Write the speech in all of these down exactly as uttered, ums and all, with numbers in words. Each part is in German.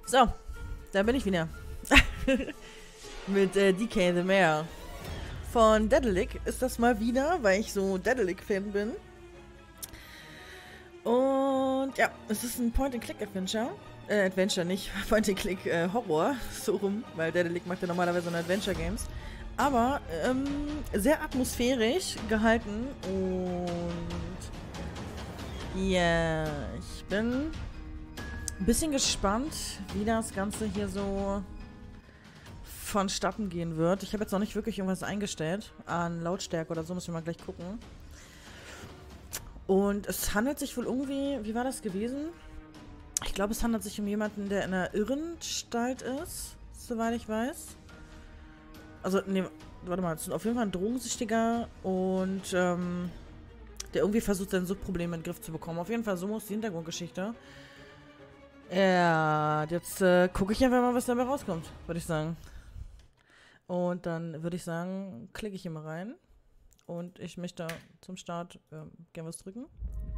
So, da bin ich wieder. Mit äh, D K the Mayor. Von Daedalic ist das mal wieder, weil ich so Daedalic-Fan bin. Und ja, es ist ein Point-and-Click-Adventure. Äh, Adventure nicht, Point-and-Click-Horror. Äh, so rum, weil Daedalic macht ja normalerweise nur Adventure-Games. Aber ähm, sehr atmosphärisch gehalten. Und ja, ich bin ein bisschen gespannt, wie das Ganze hier so vonstatten gehen wird. Ich habe jetzt noch nicht wirklich irgendwas eingestellt an Lautstärke oder so, müssen wir mal gleich gucken. Und es handelt sich wohl irgendwie, wie war das gewesen? Ich glaube, es handelt sich um jemanden, der in einer Irrenanstalt ist, soweit ich weiß. Also, nee, warte mal, es ist auf jeden Fall ein Drogensüchtiger und ähm, der irgendwie versucht, sein Suchtproblem in den Griff zu bekommen. Auf jeden Fall, so muss die Hintergrundgeschichte. Ja, jetzt äh, gucke ich einfach mal, was dabei rauskommt, würde ich sagen. Und dann würde ich sagen, klicke ich hier mal rein. Und ich möchte zum Start ähm, gerne was drücken.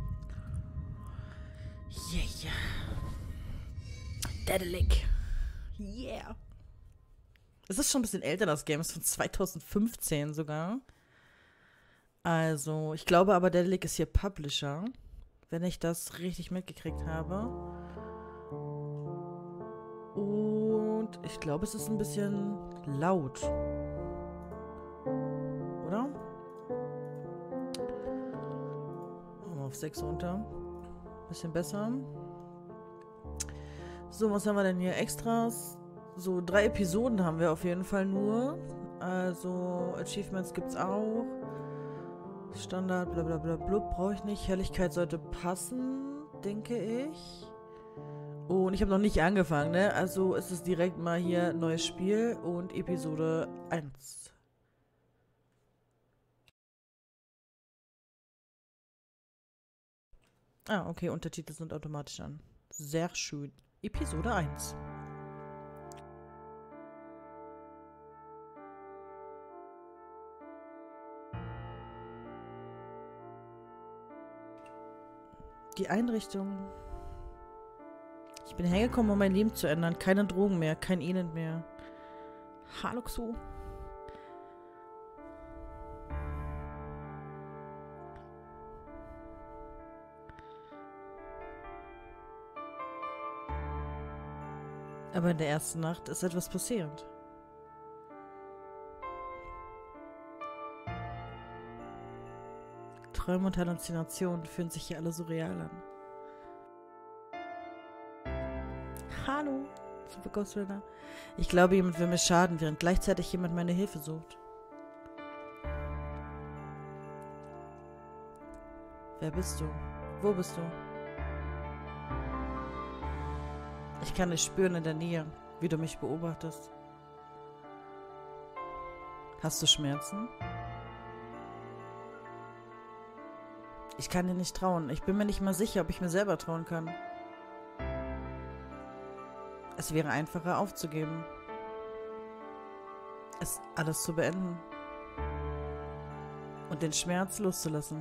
Yeah. Daedalic. Yeah. Es ist schon ein bisschen älter, das Game. Es ist von zweitausendfünfzehn sogar. Also, ich glaube aber, Daedalic ist hier Publisher. Wenn ich das richtig mitgekriegt habe. Und ich glaube, es ist ein bisschen laut. Oder? Machen wir auf sechs runter. Bisschen besser. So, was haben wir denn hier? Extras. So, drei Episoden haben wir auf jeden Fall nur. Also, Achievements gibt's auch. Standard, bla bla bla blub, brauche ich nicht. Helligkeit sollte passen, denke ich. Und ich habe noch nicht angefangen, ne? Also ist es direkt mal hier neues Spiel und Episode eins. Ah, okay, Untertitel sind automatisch an. Sehr schön. Episode eins. Die Einrichtung. Ich bin hergekommen, um mein Leben zu ändern. Keine Drogen mehr, kein Elend mehr. Hallo Xu. Aber in der ersten Nacht ist etwas passiert. Träume und Halluzinationen fühlen sich hier alle so real an. Hallo, Super Ghost Rider. Ich glaube, jemand will mir schaden, während gleichzeitig jemand meine Hilfe sucht. Wer bist du? Wo bist du? Ich kann dich spüren in der Nähe, wie du mich beobachtest. Hast du Schmerzen? Ich kann dir nicht trauen. Ich bin mir nicht mal sicher, ob ich mir selber trauen kann. Es wäre einfacher aufzugeben. Es alles zu beenden. Und den Schmerz loszulassen.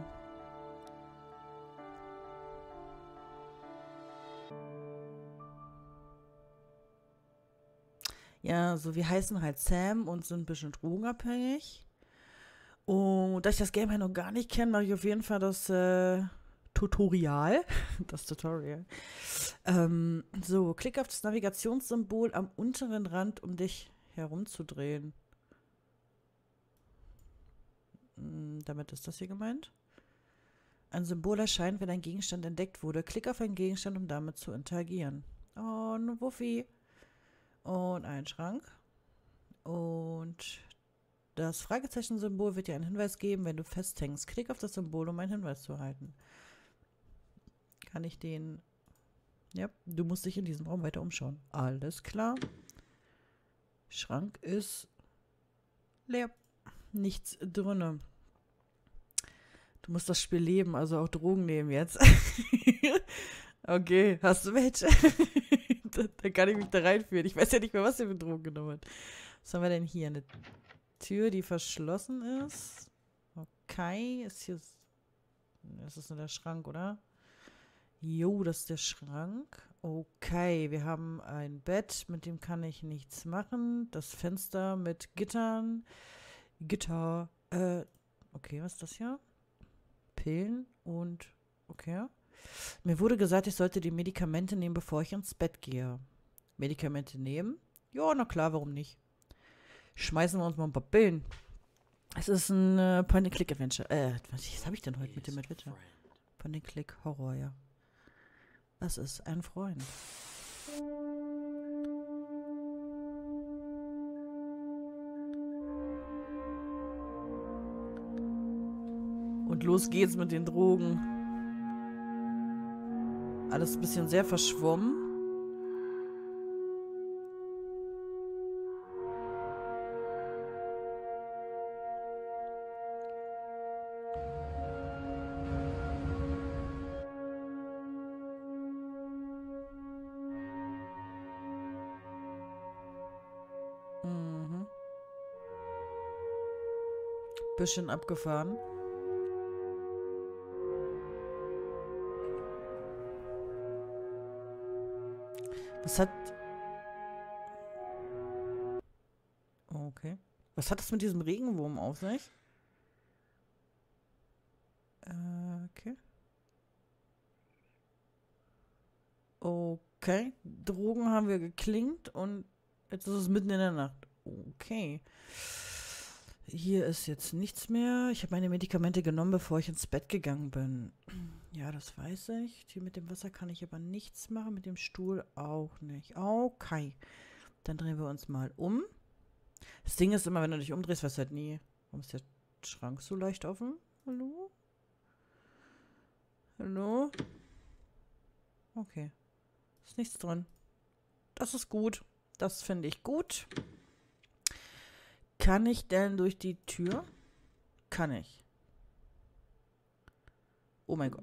Ja, so wir heißen halt Sam und sind ein bisschen drogenabhängig. Und da ich das Game halt noch gar nicht kenne, mache ich auf jeden Fall das äh, Tutorial. Das Tutorial. Ähm, so, klick auf das Navigationssymbol am unteren Rand, um dich herumzudrehen. Hm, damit ist das hier gemeint. Ein Symbol erscheint, wenn ein Gegenstand entdeckt wurde. Klick auf einen Gegenstand, um damit zu interagieren. Oh, ein Wuffi. Und ein Schrank. Und das Fragezeichen-Symbol wird dir einen Hinweis geben, wenn du festhängst. Klick auf das Symbol, um einen Hinweis zu erhalten. Kann ich den... Ja, du musst dich in diesem Raum weiter umschauen. Alles klar. Schrank ist leer. Nichts drinne. Du musst das Spiel leben, also auch Drogen nehmen jetzt. Okay, hast du welche? Da kann ich mich da reinführen. Ich weiß ja nicht mehr, was der für Drogen genommen hat. Was haben wir denn hier? Eine Tür, die verschlossen ist. Okay, ist hier... Das ist nur der Schrank, oder? Jo, das ist der Schrank. Okay, wir haben ein Bett, mit dem kann ich nichts machen. Das Fenster mit Gittern. Gitter. Äh, okay, was ist das hier? Pillen und... Okay. Mir wurde gesagt, ich sollte die Medikamente nehmen, bevor ich ins Bett gehe. Medikamente nehmen? Ja, na klar, warum nicht? Schmeißen wir uns mal ein paar Pillen. Es ist ein äh, Point-and-Click-Adventure. Äh, was habe ich denn heute mit dem Adventure? Point-and-Click-Horror, ja. Das ist ein Freund. Und los geht's mit den Drogen. Alles ein bisschen sehr verschwommen. Mhm. Bisschen abgefahren. Was hat... Okay. Was hat das mit diesem Regenwurm auf sich? Äh, okay. Okay. Drogen haben wir geklingt und jetzt ist es mitten in der Nacht. Okay. Hier ist jetzt nichts mehr. Ich habe meine Medikamente genommen, bevor ich ins Bett gegangen bin. Ja, das weiß ich. Hier mit dem Wasser kann ich aber nichts machen. Mit dem Stuhl auch nicht. Okay. Dann drehen wir uns mal um. Das Ding ist immer, wenn du dich umdrehst, weißt du halt nie. Warum ist der Schrank so leicht offen? Hallo? Hallo? Okay. Ist nichts drin. Das ist gut. Das finde ich gut. Kann ich denn durch die Tür? Kann ich. Oh mein Gott.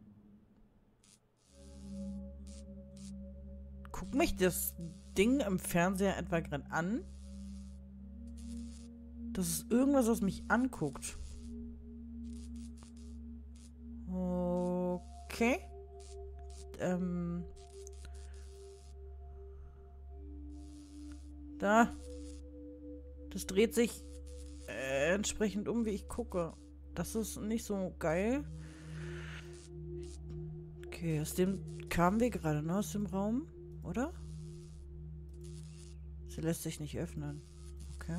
Guckt mich das Ding im Fernseher etwa gerade an? Das ist irgendwas, was mich anguckt. Okay. Ähm. Da. Das dreht sich äh, entsprechend um, wie ich gucke. Das ist nicht so geil. Okay, aus dem kamen wir gerade, ne? Aus dem Raum, oder? Sie lässt sich nicht öffnen. Okay.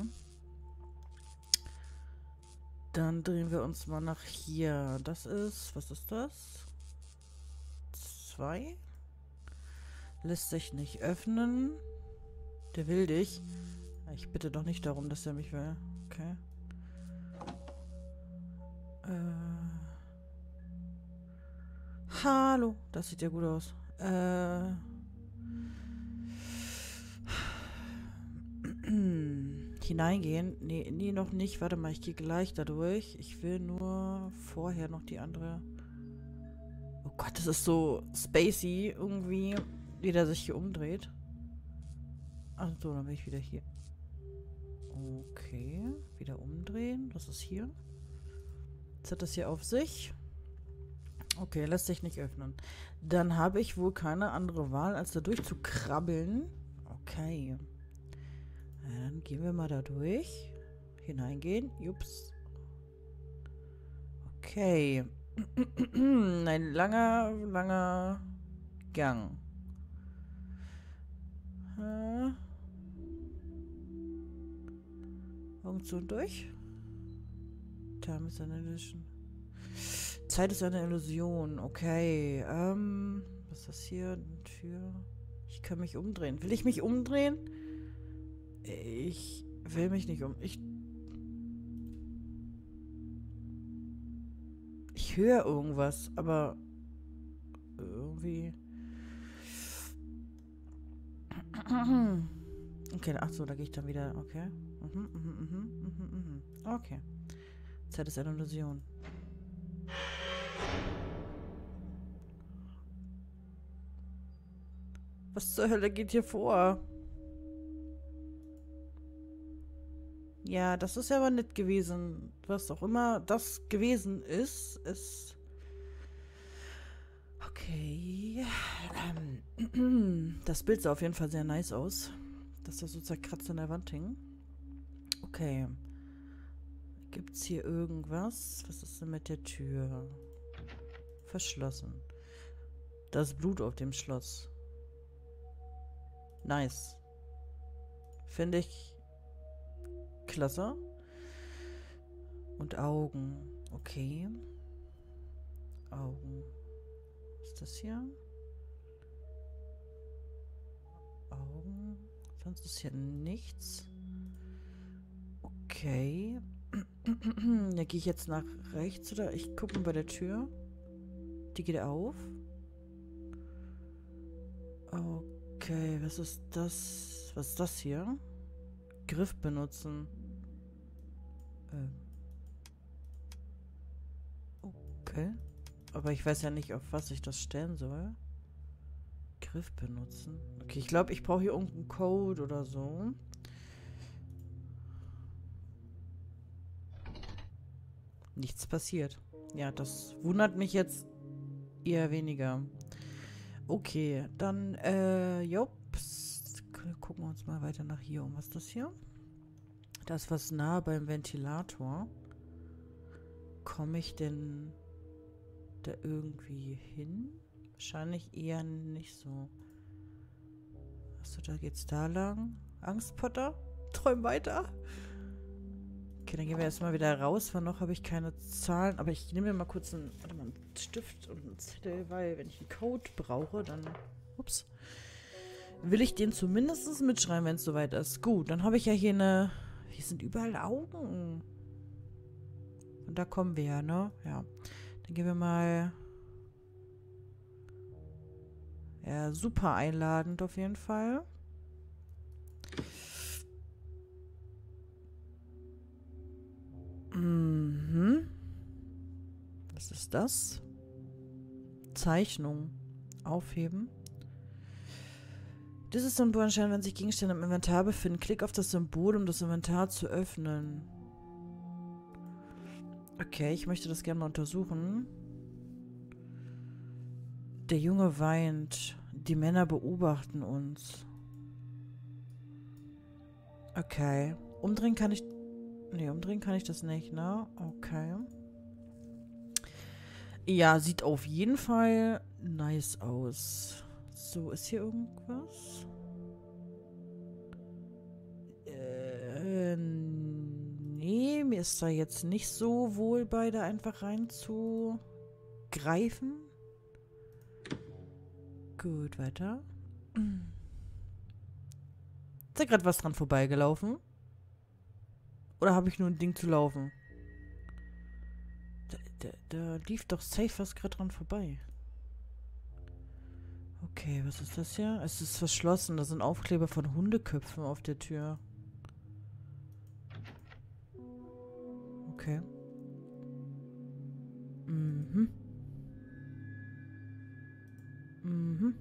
Dann drehen wir uns mal nach hier. Das ist, was ist das? Zwei. Lässt sich nicht öffnen. Der will dich. Ich bitte doch nicht darum, dass er mich will. Okay. Äh. Hallo. Das sieht ja gut aus. Äh. Hineingehen? Nee, nee, noch nicht. Warte mal, ich gehe gleich da durch. Ich will nur vorher noch die andere... Oh Gott, das ist so spacey irgendwie, wie der sich hier umdreht. Ach so, dann bin ich wieder hier. Okay, wieder umdrehen. Was ist hier? Jetzt hat das hier auf sich. Okay, lässt sich nicht öffnen. Dann habe ich wohl keine andere Wahl, als da durchzukrabbeln. Okay. Dann gehen wir mal da durch. Hineingehen. Jups. Okay. Ein langer, langer Gang. Äh. Augen zu und durch. Time is an illusion. Zeit ist eine Illusion. Okay. Ähm, was ist das hier? Eine Tür. Ich kann mich umdrehen. Will ich mich umdrehen? Ich will mich nicht um... Ich... Ich höre irgendwas, aber... Irgendwie... Okay, ach so, da gehe ich dann wieder... Okay. Mhm, mhm, mhm, mhm, mhm. Okay. Zeit ist eine Illusion. Was zur Hölle geht hier vor? Ja, das ist ja aber nett gewesen. Was auch immer das gewesen ist, ist... Oh Okay. Ähm, das Bild sah auf jeden Fall sehr nice aus. Dass das so zerkratzt an der Wand hing. Okay. Gibt's hier irgendwas? Was ist denn mit der Tür? Verschlossen. Das Blut auf dem Schloss. Nice. Finde ich klasse. Und Augen. Okay. Augen. Was ist das hier? Augen. Sonst ist hier nichts. Okay. Da gehe ich jetzt nach rechts oder ich gucke mal bei der Tür. Die geht auf. Okay, was ist das? Was ist das hier? Griff benutzen. Ähm. Okay. Aber ich weiß ja nicht, auf was ich das stellen soll. Griff benutzen. Okay, ich glaube, ich brauche hier irgendeinen Code oder so. Nichts passiert. Ja, das wundert mich jetzt eher weniger. Okay, dann, äh, jops. Gucken wir uns mal weiter nach hier um. Was ist das hier? Da ist was nah beim Ventilator. Komme ich denn da irgendwie hin? Wahrscheinlich eher nicht so. Achso, da geht's da lang. Angstpotter? Träum weiter. Okay, dann gehen wir erstmal wieder raus, weil noch habe ich keine Zahlen. Aber ich nehme mir mal kurz einen, warte mal, einen Stift und einen Zettel, weil wenn ich einen Code brauche, dann ups, will ich den zumindest mitschreiben, wenn es soweit ist. Gut, dann habe ich ja hier eine... Hier sind überall Augen. Und da kommen wir ja, ne? Ja. Dann gehen wir mal... Ja, super einladend auf jeden Fall. Mhm. Was ist das? Zeichnung. Aufheben. Dieses Symbol erscheint, wenn sich Gegenstände im Inventar befinden. Klick auf das Symbol, um das Inventar zu öffnen. Okay, ich möchte das gerne mal untersuchen. Der Junge weint. Die Männer beobachten uns. Okay. Umdrehen kann ich... Nee, umdrehen kann ich das nicht, ne? Okay. Ja, sieht auf jeden Fall nice aus. So, ist hier irgendwas? Äh, nee, mir ist da jetzt nicht so wohl bei, da einfach reinzugreifen. Gut, weiter. Ist da gerade was dran vorbeigelaufen? Oder habe ich nur ein Ding zu laufen? Da, da, da lief doch safe was gerade dran vorbei. Okay, was ist das hier? Es ist verschlossen. Da sind Aufkleber von Hundeköpfen auf der Tür. Okay. Mhm. Mhm.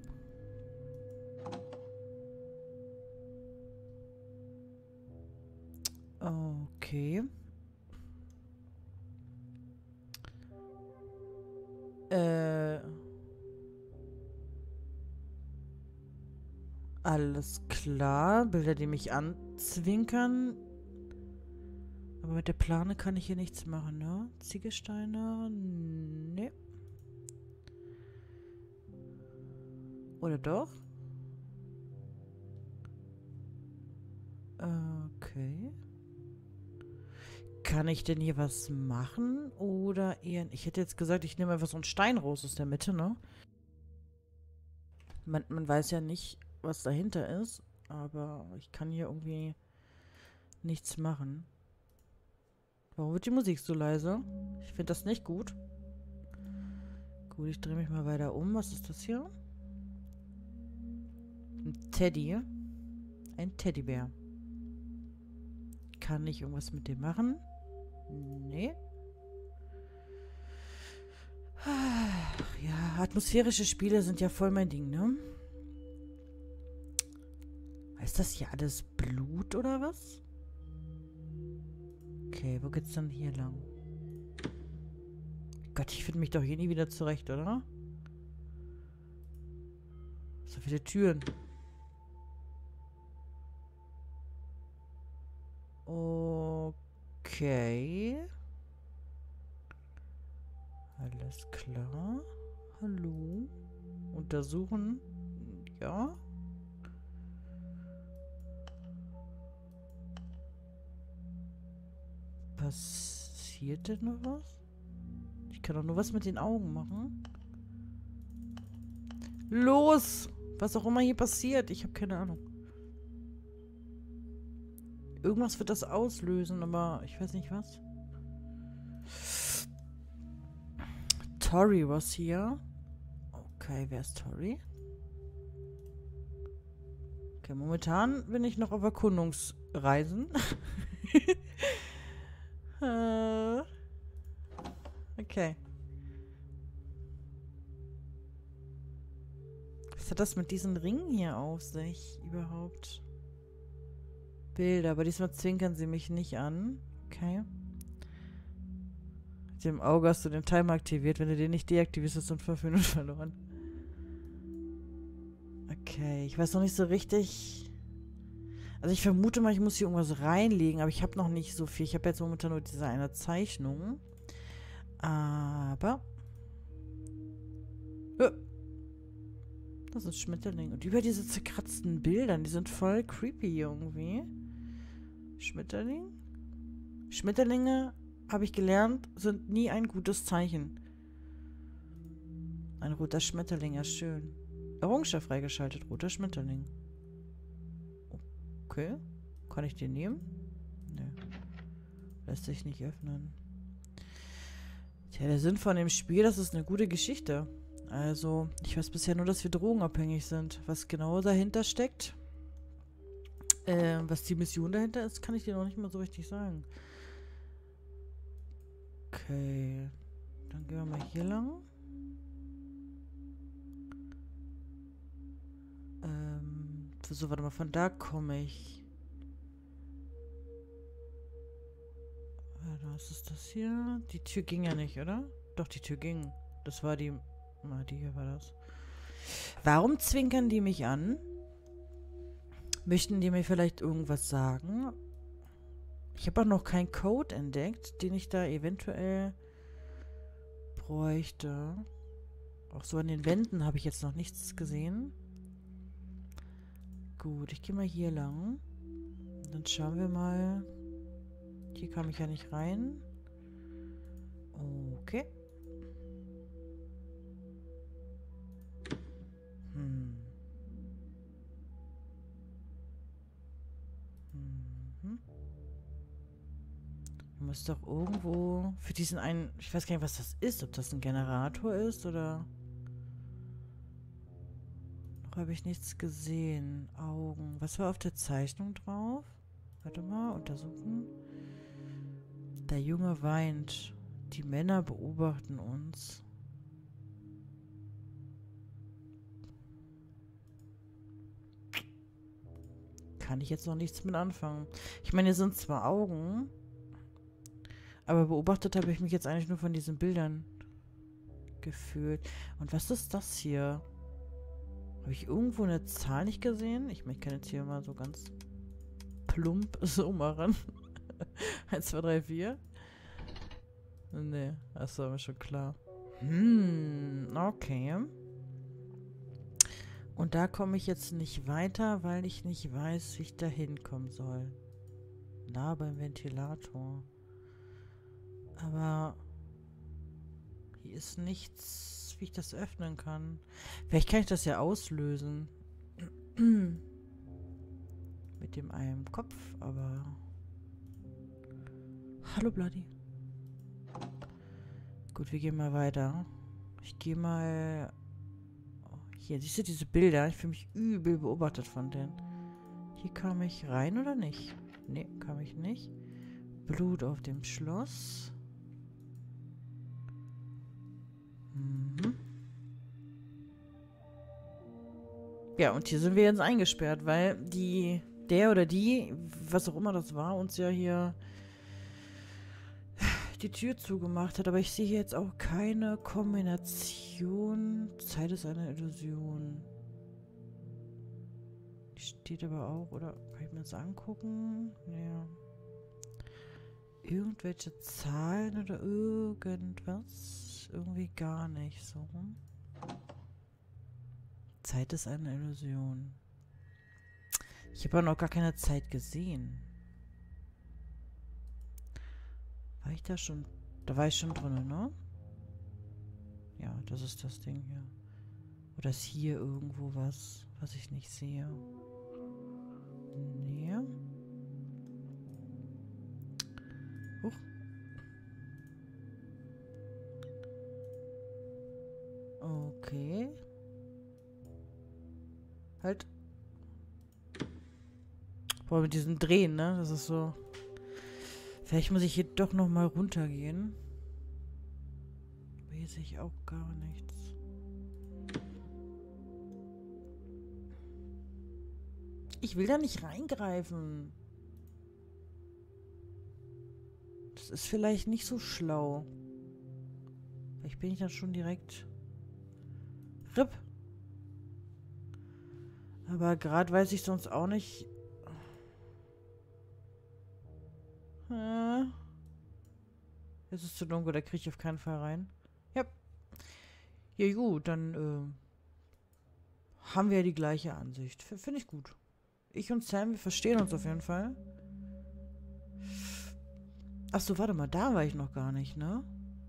Okay. Äh. Alles klar. Bilder, die mich anzwinkern. Aber mit der Plane kann ich hier nichts machen, ne? Ziegelsteine? Nee. Oder doch? Okay. Kann ich denn hier was machen? Oder eher... Ich hätte jetzt gesagt, ich nehme einfach so einen Stein raus aus der Mitte, ne? Man, man weiß ja nicht, was dahinter ist. Aber ich kann hier irgendwie nichts machen. Warum wird die Musik so leise? Ich finde das nicht gut. Gut, ich drehe mich mal weiter um. Was ist das hier? Ein Teddy. Ein Teddybär. Kann ich irgendwas mit dem machen? Nee. Ja, atmosphärische Spiele sind ja voll mein Ding, ne? Ist das hier alles Blut oder was? Okay, wo geht's dann hier lang? Gott, ich finde mich doch hier nie wieder zurecht, oder? So viele Türen. Okay. Alles klar. Hallo. Untersuchen. Ja. Passiert denn noch was? Ich kann doch nur was mit den Augen machen. Los! Was auch immer hier passiert. Ich habe keine Ahnung. Irgendwas wird das auslösen, aber ich weiß nicht was. Tori was hier. Okay, wer ist Tori? Okay, momentan bin ich noch auf Erkundungsreisen. äh, okay. Was hat das mit diesen Ringen hier auf sich überhaupt? Bilder, aber diesmal zwinkern sie mich nicht an. Okay. Mit dem Auge hast du den Timer aktiviert. Wenn du den nicht deaktivierst, hast du fünf Minuten verloren. Okay, ich weiß noch nicht so richtig. Also ich vermute mal, ich muss hier irgendwas reinlegen, aber ich habe noch nicht so viel. Ich habe jetzt momentan nur diese eine Zeichnung. Aber... Das ist Schmetterling. Und über diese zerkratzten Bildern, die sind voll creepy irgendwie. Schmetterling? Schmetterlinge, habe ich gelernt, sind nie ein gutes Zeichen. Ein roter Schmetterling, ja schön. Errungenschaft freigeschaltet, roter Schmetterling. Okay. Kann ich den nehmen? Ne. Lässt sich nicht öffnen. Tja, der Sinn von dem Spiel, das ist eine gute Geschichte. Also, ich weiß bisher nur, dass wir drogenabhängig sind. Was genau dahinter steckt, äh, was die Mission dahinter ist, kann ich dir noch nicht mal so richtig sagen. Okay. Dann gehen wir mal hier lang. Ähm, so, warte mal, von da komme ich. Was ist das hier? Die Tür ging ja nicht, oder? Doch, die Tür ging. Das war die... Na, die hier war das. Warum zwinkern die mich an? Möchten die mir vielleicht irgendwas sagen? Ich habe auch noch keinen Code entdeckt, den ich da eventuell bräuchte. Auch so an den Wänden habe ich jetzt noch nichts gesehen. Gut, ich gehe mal hier lang. Dann schauen wir mal. Hier kam ich ja nicht rein. Okay. Hm. Mhm. Du musst doch irgendwo für diesen einen... Ich weiß gar nicht, was das ist. Ob das ein Generator ist oder... Noch habe ich nichts gesehen. Augen. Was war auf der Zeichnung drauf? Warte mal, untersuchen. Der Junge weint. Die Männer beobachten uns. Kann ich jetzt noch nichts mit anfangen. Ich meine, hier sind zwar Augen, aber beobachtet habe ich mich jetzt eigentlich nur von diesen Bildern gefühlt. Und was ist das hier? Habe ich irgendwo eine Zahl nicht gesehen? Ich, ich kann jetzt hier mal so ganz plump so machen. eins, zwei, drei, vier. Nee, das war mir schon klar. Hm, okay. Und da komme ich jetzt nicht weiter, weil ich nicht weiß, wie ich da hinkommen soll. Nah beim Ventilator. Aber hier ist nichts, wie ich das öffnen kann. Vielleicht kann ich das ja auslösen. Mit dem einen Kopf, aber... Hallo, Bloody. Gut, wir gehen mal weiter. Ich gehe mal... Hier, siehst du diese Bilder? Ich fühle mich übel beobachtet von denen. Hier kam ich rein oder nicht? Nee, kam ich nicht. Blut auf dem Schloss. Mhm. Ja, und hier sind wir jetzt eingesperrt, weil die, der oder die, was auch immer das war, uns ja hier die Tür zugemacht hat. Aber ich sehe hier jetzt auch keine Kombination. Zeit ist eine Illusion. steht aber auch, oder kann ich mir das angucken? Ja. Irgendwelche Zahlen oder irgendwas? Irgendwie gar nicht so. Zeit ist eine Illusion. Ich habe ja noch gar keine Zeit gesehen. War ich da schon? Da war ich schon drin, ne? Ja, das ist das Ding hier. Oder ist hier irgendwo was, was ich nicht sehe? Nee. Huch. Okay. Halt. Boah, mit diesem Drehen, ne? Das ist so... Vielleicht muss ich hier doch noch mal runtergehen. Aber hier sehe ich auch gar nichts. Ich will da nicht reingreifen. Das ist vielleicht nicht so schlau. Vielleicht bin ich dann schon direkt... R I P. Aber gerade weiß ich sonst auch nicht... Äh. Es ist zu dunkel, da kriege ich auf keinen Fall rein. Ja. Ja gut, dann äh, haben wir ja die gleiche Ansicht. Finde ich gut. Ich und Sam, wir verstehen uns auf jeden Fall. Achso, warte mal, da war ich noch gar nicht, ne?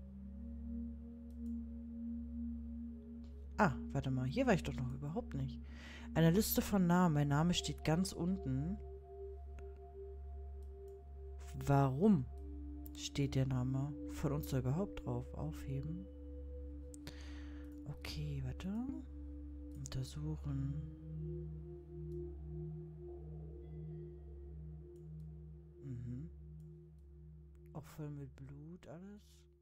Ah, warte mal, hier war ich doch noch überhaupt nicht. Eine Liste von Namen. Mein Name steht ganz unten. Warum steht der Name von uns da überhaupt drauf? Aufheben. Okay, warte. Untersuchen. Mhm. Auch voll mit Blut alles.